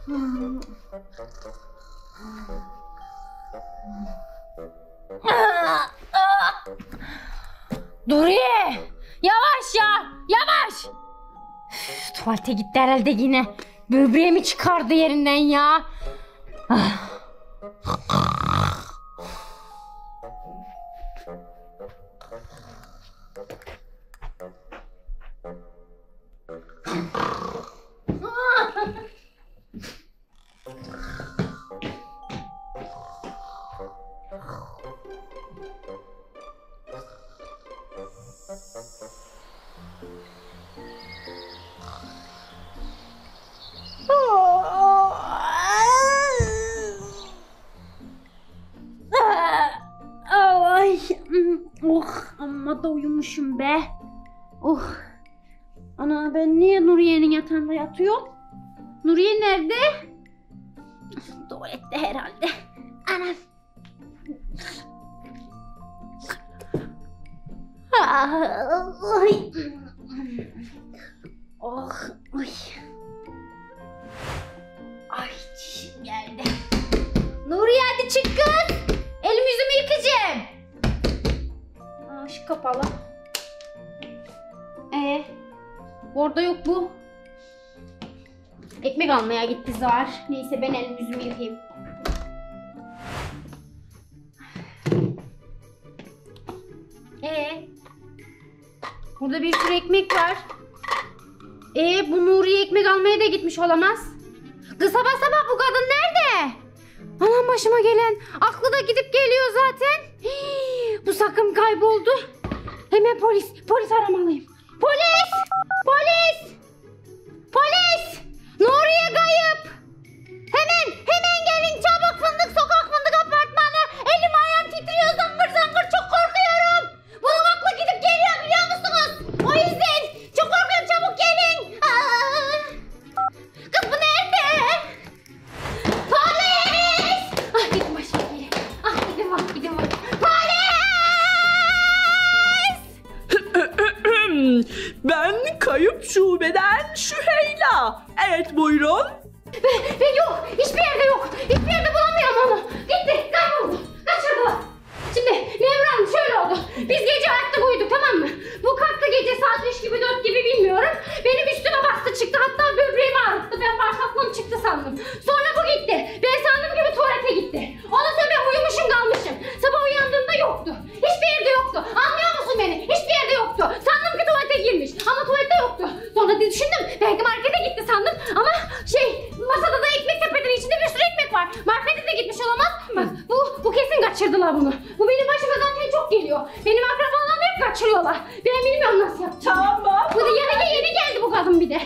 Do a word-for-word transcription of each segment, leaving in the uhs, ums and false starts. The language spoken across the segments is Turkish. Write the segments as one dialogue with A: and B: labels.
A: Nuriye! Yavaş ya! Yavaş! Üf, tuvalete gitti herhalde yine. Böbreğimi çıkardı yerinden ya. Ah. Ay, oh, amma da uyumuşum be. Oh. Ana, ben niye Nuriye'nin yatağında yatıyorum? Nuriye nerede? Tuvalette herhalde. Anam. Ay. Oh, ay. Ay, çişim geldi. Nuriye hadi çık kız. Elim yüzümü yıkayacağım. Aa, şu kapalı. Ee, orada yok bu. Ekmek almaya gitti zar. Neyse ben elimi yüzümü yıkayayım. Ee, burada bir sürü ekmek var. Ee, bu Nuriye ekmek almaya da gitmiş olamaz. Kız sabah sabah bu kadın nerede? Anam, başıma gelen. Aklı da gidip geliyor zaten. Hii, bu sakın kayboldu. Hemen polis. Polis aramalıyım. Polis! Polis! Polis! Nuriye kayıp. Hemen hemen gelin çabuk, Fındık Sokak Fındık Apartmanı. Elim ayağım titriyor, zangır zangır, çok korkuyorum. Bunun aklı gidip geliyor biliyor musunuz? O yüzden çok korkuyorum, çabuk gelin. Aa! Kız bu nerede? Polis! Ah, gidin başıma gelin. Ah, gidin bak, gidin bak. Polis!
B: Ben kayıp şubeden Süheyla. Evet, buyurun.
A: Ve, ve yok, hiçbir yerde yok. Hiçbir yerde bulamıyorum onu. Gitti, kayboldu. Kaçırdılar. Şimdi Memur Hanım şöyle oldu. Biz gece ayakta uyuduk, tamam mı? Bu kalktı gece saat üç gibi dört gibi bilmiyorum. Benim üstüme bastı çıktı. Hatta böbreğimi ağrıttı. Ben bağırsaklığım çıktı sandım. Sonra bu gitti. Ben sandığım gibi tuvalete gitti. Ondan sonra ben uyumuşum kalmışım. Sabah uyandığımda yoktu. Hiçbir yerde yoktu. Anlıyor musun beni? Hiçbir yerde yoktu. Sandım ki tuvalete girmiş. Ama tuvalette yoktu. Sonra düşündüm. Belki markete gitti sandım. Ama şey, masada da ekmek sepetinin içinde bir sürü ekmek var. Markete de gitmiş olamaz. Bak bu, bu kesin kaçırdılar bunu. Bu benim başıma zaten çok geliyor. Benim akrabalarım hep kaçırıyorlar. Ben bilmiyorum nasıl yapacağım.
B: Tamam.
A: Bu da yeni, yeni geldi bu kadın bir de.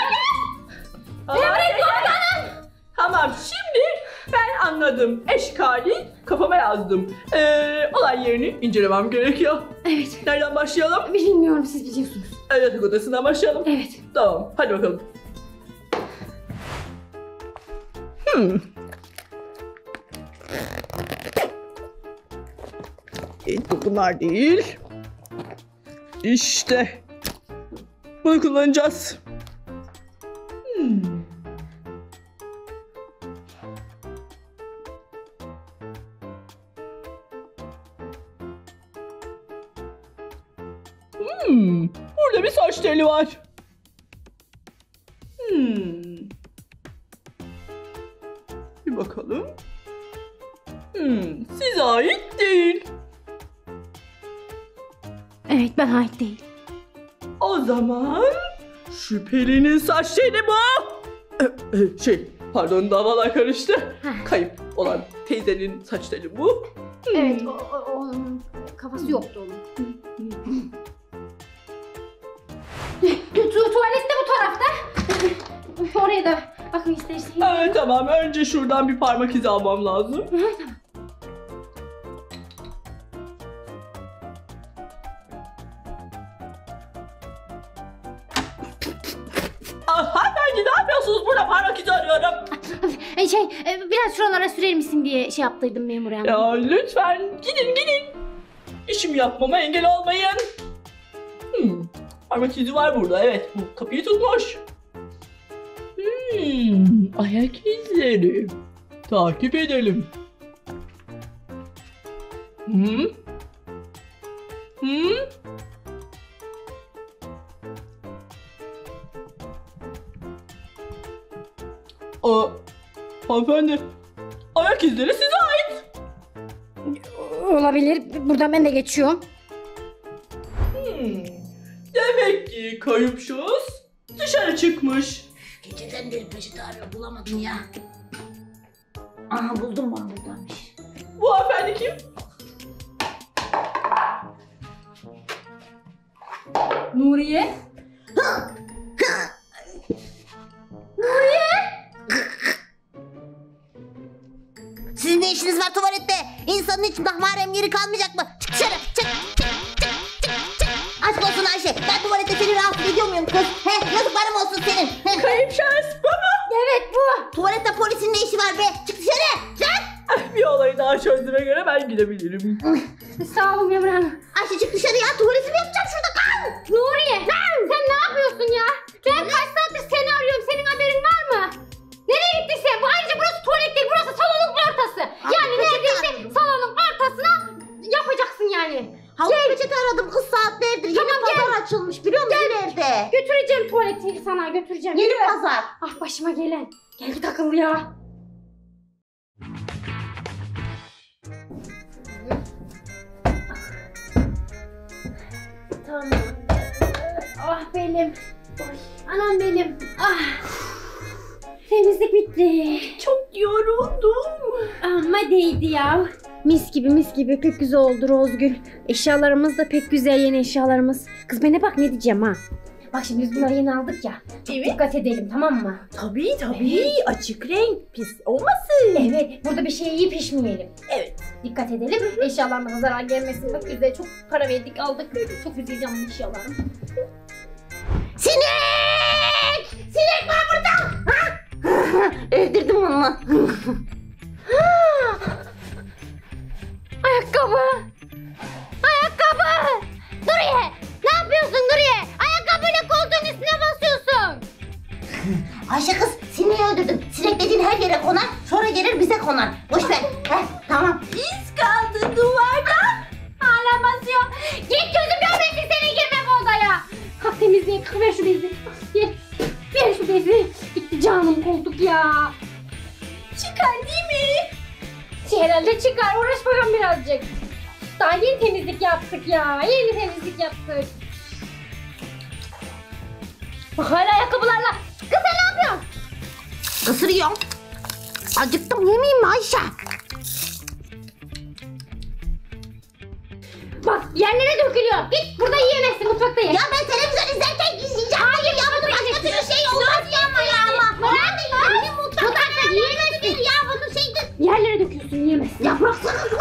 A: Emret komutanım.
B: Tamam, şimdi ben anladım. Eşkali kafama yazdım. Ee, olay yerini incelemem gerekiyor.
A: Evet.
B: Nereden başlayalım?
A: Bilmiyorum, siz biliyorsunuz.
B: Yatak odasından başlayalım.
A: Evet.
B: Tamam, hadi bakalım. Hmm. Evet, bu bunlar değil. İşte. Bunu kullanacağız. Hmm. Hmm. Burada bir saç teli var. Hmm. Bir bakalım. Hmm. Size ait değil.
A: Evet, ben ait değil.
B: O zaman şüphelinin saç teli bu. Ee, e, şey, pardon, davalar karıştı. Kayıp olan teyzenin saç teli bu. Hmm.
A: Evet, o, o, onun kafası yoktu onun. Tu tuvalet de bu tarafta. Oraya da bakın istersen.
B: Evet, tamam. Önce şuradan bir parmak izi almam lazım.
A: Hı, tamam.
B: Ah, hanımefendi, ne yapıyorsunuz? Burada parmak izi arıyorum.
A: Şey, biraz şuralara sürer misin diye şey yaptıydım memur hanım.
B: Ya lütfen gidin gidin. İşimi yapmama engel olmayın. Hmm. Parmak izi var burada, evet. Bu kapıyı tutmuş. Hmm, ayak izleri. Takip edelim. Hmm? Hmm? Aa, hanımefendi, ayak izleri size ait.
A: Olabilir. Buradan ben de geçiyorum.
B: Hmm, demek ki kayıp şahıs dışarı çıkmış.
C: Geceden beri peşit arıyor, bulamadım ya. Aha buldum, bana buradaymış.
B: Bu hanımefendi kim?
A: Nuriye. Nuriye.
C: Sizin ne işiniz var tuvalette? İnsanın hiç mahrem yeri kalmayacak mı? Çık dışarı, çık, çık, çık, çık, çık. Aşk olsun Ayşe, ben tuvalette seni rahatsız ediyor muyum kız? He, yazıklarım olsun senin. He.
B: Kayıp şahıs bu mu?
A: Evet bu.
C: Tuvalette polisin ne işi var be? Çık dışarı, çık.
B: Bir olayı daha çözdüğüme göre ben gidebilirim.
A: Sağ olun Yağmur Hanım.
C: Ayşe çık dışarı ya, tuvaletimi yapacağım şurada, kal.
A: Nuriye. Sen ne yapıyorsun ya? Ben kaç saattir seni arıyorum. Senin haberin var mı? Nereye gittin sen? Bu ayrıca burası tuvalet değil. Burası salonun ortası. Yani neredeyse salonun ortasına yapacaksın yani.
C: Havlu peçete aradım kız saatlerdir. Yeni
A: Tamam,
C: pazar açılmış biliyor musun nerede?
A: Götüreceğim tuvaleti sana götüreceğim.
C: Yeni
A: Yürü.
C: pazar.
A: Ah başıma gelen. Gel git akıllı ya. Tamam. Ah belim. Ay, anam belim. Ah. Temizlik bitti.
B: Çok yoruldum.
A: Ama değdi ya. Mis gibi mis gibi pek güzel oldu Rozgül. Eşyalarımız da pek güzel, yeni eşyalarımız. Kız bana bak ne diyeceğim ha. Bak şimdi biz bunları yeni aldık ya.
B: Evet.
A: Dikkat edelim tamam mı?
B: Tabii tabii. Açık renk pis olmasın.
A: Evet, burada bir şey yiyip pişmeyelim.
B: Evet.
A: Dikkat edelim. Eşyalarımıza zarar gelmesin. Bak biz de çok para verdik aldık. Çok güzel canlı eşyalarım.
C: Sinek! Sinek var burada! Ha? Öldürdüm onu.
A: Ayakkabı! Ayakkabı! Nuriye! Ne yapıyorsun Nuriye? Ayakkabıyla koltuğun üstüne basıyorsun.
C: Ayşe kız sineği öldürdüm. Sinek dediğin her yere konar, sonra gelir bize konar. Boş ver. Heh, tamam.
A: İz kaldı duvarda. Hala basıyor. Git gözüm görmesin seni girme bu odaya. Kalk temizliğe kalk ver şu bezi. Ver, ver şu bezi. Gitti canım koltuk ya. Çıkar değil mi? Herhalde çıkar. Uğraş bakalım birazcık. Daha yeni temizlik yaptık ya. Yeni temizlik yaptık. Bak hala ayakkabılarla. Kız sen ne yapıyorsun?
C: Isırıyorum. Acıktım, yemeyeyim mi Ayşe?
A: Bak yerlere dökülüyor. Git burada yiyemezsin mutfakta ye.
C: Ya ben televizyon izlerken yiyeceğim. Hayır ya, bunun başka türlü şey olmaz ya ama ya ama. Ben de yiyeyim mutfakta.
A: Mutfakta yiyemezsin.
C: Ya bunun şeydi.
A: Yerlere döküyorsun yiyemezsin.
C: Ya bıraksana kız.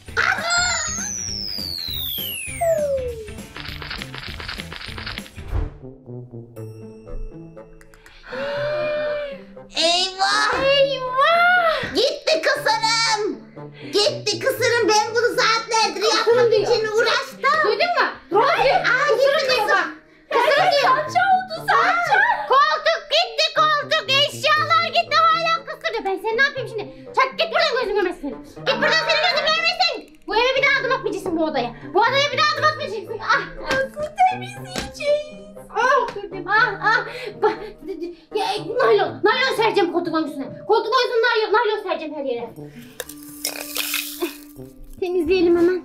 C: Eyvah!
A: Eyvah!
C: Gitti kısırım! Gitti kısırım, ben bunu saatlerdir
A: Kısırım
C: yapmak
A: diyor.
C: için uğraştım.
A: Duydun mu? Hayır.
C: Aa,
A: Kısırım
C: gitti
A: diyor
C: kısır.
A: bak. Kısırım diyor.
C: Salça oldu salça.
A: Koltuk gitti koltuk. Eşyalar gitti hala kısır diyor. Ben seni ne yapayım şimdi? Çak git buradan gözüm görmesin. Git buradan seni gözüm görmesin. Bu eve bir daha adım atmayacaksın bu odaya. Bu odaya bir daha adım atmayacaksın. Ah. Nasıl temizleyeceğiz? Ah durdum ah ah. Bak, ya, naylon, naylon sereceğim koltuğun üstüne. Koltuğun üstüne naylon, naylon sereceğim her yere. Temizleyelim hemen.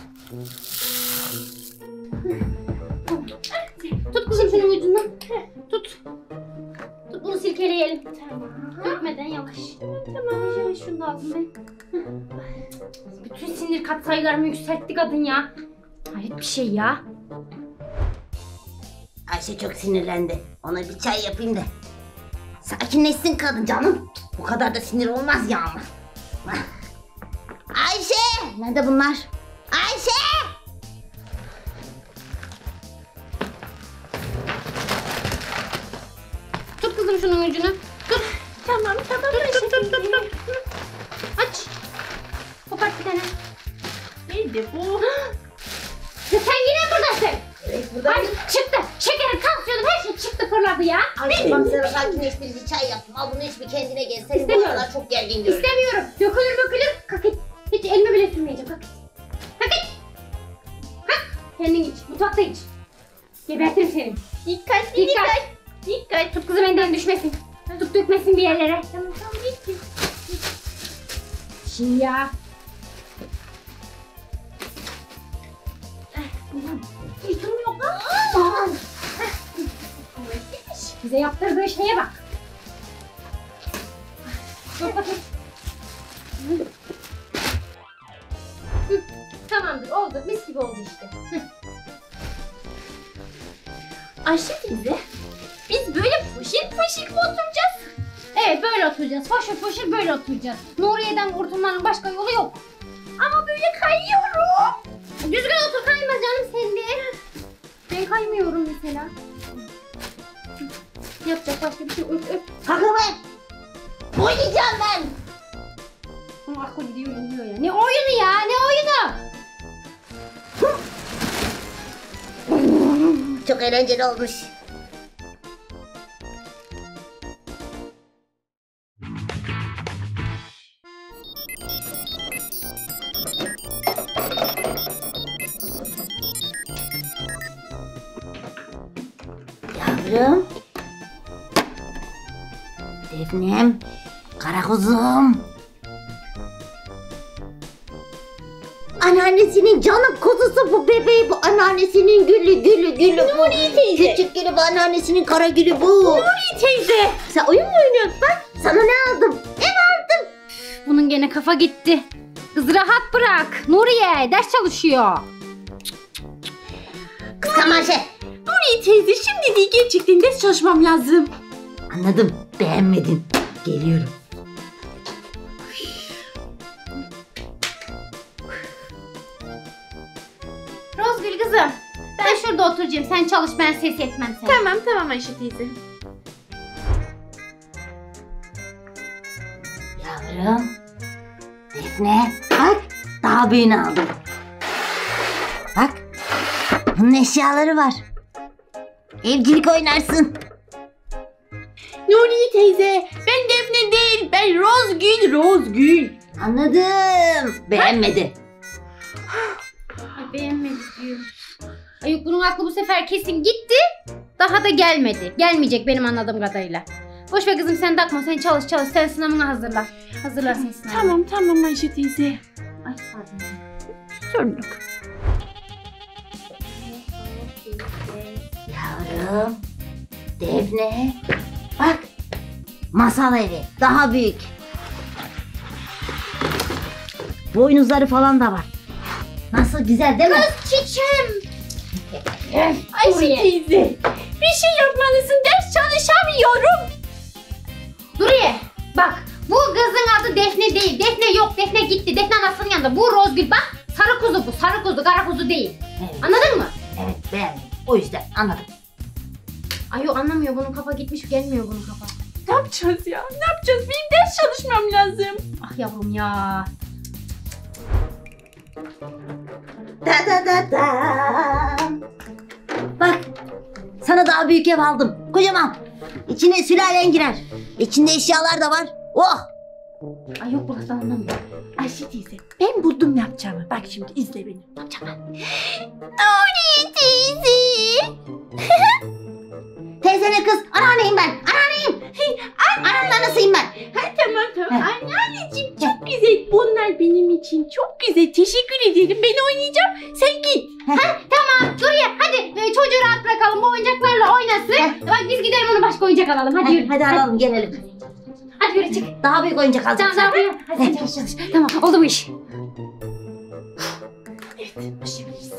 A: Tut kızım şunun ucundan. Tut. Tut bunu silkeleyelim. Tamam. Dökmeden yavaş. Tamam. Yavaş şunu da aldım ben. Bütün sinir katsayılarımı yükseltti kadın ya. Hayret bir şey ya.
C: Ayşe çok sinirlendi. Ona bir çay yapayım da sakinleşsin kadın canım. Bu kadar da sinir olmaz ya ama. Ayşe! Nerede bunlar? Ayşe!
A: Tut kızım şunun ucunu. Tut. Tamam tamam. Tut tut tut tut. tut. Aç. Kopart bir tane.
B: Neydi bu?
A: Ya sen yine buradasın. Ay çıktı. Şekerim, tansiyonum, her şey çıktı fırladı ya.
C: Ayşe bak sana sakinleştirici çay yaptım. Al bunu iç bir kendine gel. Seni bu
A: İstemiyorum.
C: aralar çok gergin görüyorum.
A: İstemiyorum. Dökülür dökülür. Kalk et. Hiç elimi bile sürmeyeceğim. Kalk et. Kalk et. Kalk. Kendin iç. Mutfakta iç. Gebertirim seni.
D: Dikkat,
A: Dikkat.
D: dikkat.
A: Tut kızım elinden düşmesin. Tut dökmesin bir yerlere.
D: Tamam tamam git.
A: Şimdi ya.
D: Yıkım yok.
A: Aman. Bize yaptırdığı şeye bak. Dur bakayım. Hı. Hı, tamamdır, oldu. Mis gibi oldu işte. Hı.
D: Ayşe teyze, biz böyle foşil foşil mi oturacağız?
A: Evet, böyle oturacağız. Foşur foşur böyle oturacağız. Nuriye'den kurtulmanın başka yolu yok.
D: Ama böyle kayıyorum.
A: Düzgün otur, kayma canım sen de. Ben kaymıyorum mesela. Yapacak başka bir şey yok. Öp öp.
C: Kalkın be. Oynayacağım ben.
A: Ama akıl gidiyor, oynuyor ya. Ne oyunu ya? Ne oyunu?
C: Çok eğlenceli olmuş. Yavrum. Defnem. Kara kuzum. Anneannesinin canım kuzusu bu bebeği, bu anneannesinin gülü gülü gülü bu.
D: Nuriye teyze.
C: Küçük gülü bu, anneannesinin kara gülü bu.
D: Nuriye teyze.
C: Sen oyun mu oynuyorsun? Bak sana ne aldım? Ev aldım.
A: Bunun gene kafa gitti. Kızı rahat bırak. Nuriye ders çalışıyor.
C: Kıskanma Ayşe.
D: Nuriye teyze, şimdi değil, gerçekten ders çalışmam lazım.
C: Anladım, beğenmedin. Geliyorum.
A: Rozgül kızım. Ben şurada oturacağım. Sen çalış, ben ses etmem seni.
D: Tamam tamam Ayşe teyze.
C: Yavrum. Defne. Bak daha büyüğünü aldım. Bak. Bunun eşyaları var. Evcilik oynarsın.
D: Nuriye teyze, ben Defne değil, ben Rozgül, Rozgül.
C: Anladım. Beğenmedi.
A: Ay, beğenmedi diyor. Ay yok, bunun aklı bu sefer kesin gitti. Daha da gelmedi. Gelmeyecek benim anladığım kadarıyla. Boş ver kızım, sen takma. Sen çalış çalış. Sen sınavını hazırla. Hazırlarsın sınavını.
D: Tamam tamam Ayşe teyze.
A: Ay pardon.
D: Sorun yok.
C: Yavrum. Defne. Bak. Masal evi. Daha büyük. Boynuzları falan da var. Nasıl güzel değil mi?
A: Çiçeğim.
D: Ayşe
A: Nuriye.
D: teyze, bir şey yapmalısın, ders çalışamıyorum.
A: Nuriye bak, bu kızın adı Defne değil. Defne yok, Defne gitti. Defne anasının yanında. Bu Rozgül, bak. Sarı kuzu bu. Sarı kuzu, kara kuzu değil.
C: Evet.
A: Anladın mı?
C: Evet beğendim. O yüzden anladım.
A: Ay yok, anlamıyor. Bunun kafa gitmiş. Gelmiyor bunun kafa.
D: Ne yapacağız ya? Ne yapacağız? Benim ders çalışmam lazım.
A: Ah yavrum ya.
C: Da da da da. Bak. Sana daha büyük ev aldım. Kocaman. İçine sülalen girer. İçinde eşyalar da var. Oh.
A: Ay yok, burası anlamıyor.
D: Ayşe teyze, ben buldum ne yapacağımı. Bak şimdi izle beni. Ne yapacağım ben? Nuriye teyze.
C: Teyzene kız. Anneanneyim ben. Anneanneyim. Anneannenin anasıyım ben.
D: Ha, tamam tamam.
C: Heh.
D: Anneanneciğim çok güzel. Bunlar benim için çok güzel. Teşekkür ederim. Ben oynayacağım. Sen git.
A: Tamam Nuriye, hadi e, çocuğu rahat bırakalım. Bu oyuncaklarla oynasın.
C: Heh.
A: Bak biz gidelim, ona başka oyuncak alalım. Hadi yürü.
C: Hadi alalım gelelim.
A: Hadi yürü, çık.
C: Daha büyük oyuncak alacağım.
A: Tamam tamam. Hadi sen çalış çalış. Tamam, oldu bu iş.
D: Evet, başlayabiliriz.